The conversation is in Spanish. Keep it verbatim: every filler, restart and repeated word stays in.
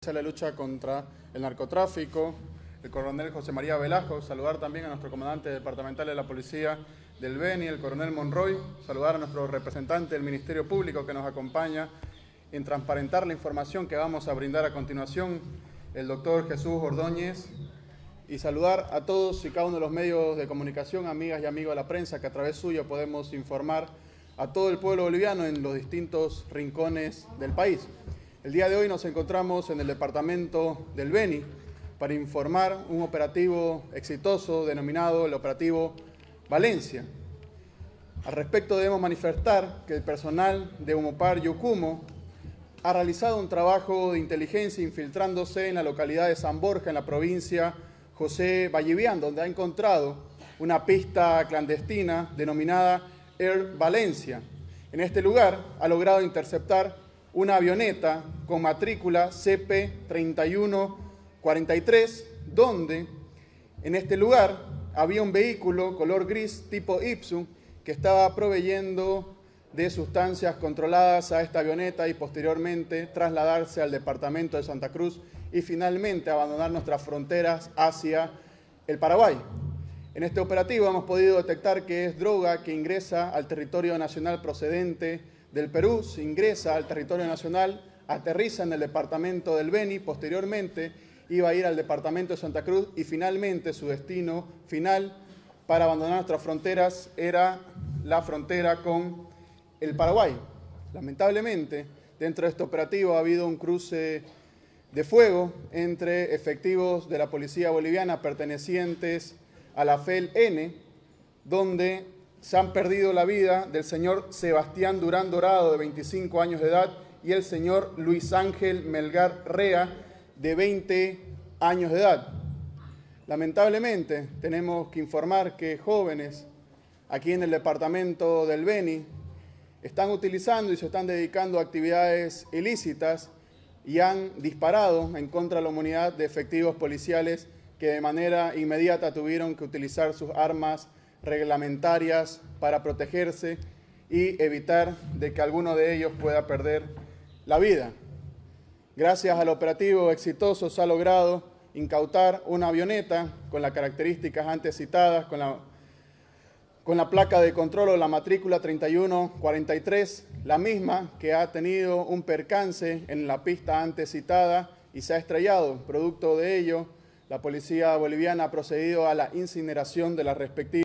la lucha contra el narcotráfico, el coronel José María Velasco, saludar también a nuestro comandante departamental de la Policía del Beni, el coronel Monroy, saludar a nuestro representante del Ministerio Público que nos acompaña en transparentar la información que vamos a brindar a continuación, el doctor Jesús Ordóñez, y saludar a todos y cada uno de los medios de comunicación, amigas y amigos de la prensa, que a través suyo podemos informar a todo el pueblo boliviano en los distintos rincones del país. El día de hoy nos encontramos en el departamento del Beni para informar un operativo exitoso denominado el Operativo Valencia. Al respecto debemos manifestar que el personal de Umopar Yucumo ha realizado un trabajo de inteligencia infiltrándose en la localidad de San Borja, en la provincia José Vallivian, donde ha encontrado una pista clandestina denominada Air Valencia. En este lugar ha logrado interceptar una avioneta con matrícula C P treinta y uno cuarenta y tres, donde en este lugar había un vehículo color gris tipo Ipsum que estaba proveyendo de sustancias controladas a esta avioneta y posteriormente trasladarse al departamento de Santa Cruz y finalmente abandonar nuestras fronteras hacia el Paraguay. En este operativo hemos podido detectar que es droga que ingresa al territorio nacional procedente del Perú, se ingresa al territorio nacional, aterriza en el departamento del Beni, posteriormente iba a ir al departamento de Santa Cruz y finalmente su destino final para abandonar nuestras fronteras era la frontera con el Paraguay. Lamentablemente, dentro de este operativo ha habido un cruce de fuego entre efectivos de la policía boliviana pertenecientes a la F E L N, donde se han perdido la vida del señor Sebastián Durán Dorado, de veinticinco años de edad, y el señor Luis Ángel Melgar Rea, de veinte años de edad. Lamentablemente, tenemos que informar que jóvenes aquí en el departamento del Beni están utilizando y se están dedicando a actividades ilícitas y han disparado en contra de la unidad de efectivos policiales que de manera inmediata tuvieron que utilizar sus armas reglamentarias para protegerse y evitar de que alguno de ellos pueda perder la vida. Gracias al operativo exitoso se ha logrado incautar una avioneta con las características antes citadas, con la, con la placa de control o la matrícula treinta y uno cuarenta y tres, la misma que ha tenido un percance en la pista antes citada y se ha estrellado. Producto de ello, la policía boliviana ha procedido a la incineración de la respectiva